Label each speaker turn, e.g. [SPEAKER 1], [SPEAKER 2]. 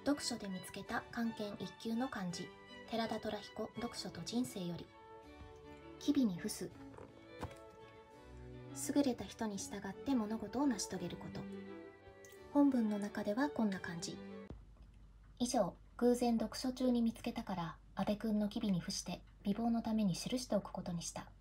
[SPEAKER 1] 読書で見つけた漢検一級の漢字、寺田虎彦読書と人生より。機微に付す。優れた人に従って物事を成し遂げること。本文の中ではこんな感じ。以上、偶然読書中に見つけたから、阿部くんの機微に付して美貌のために記しておくことにした。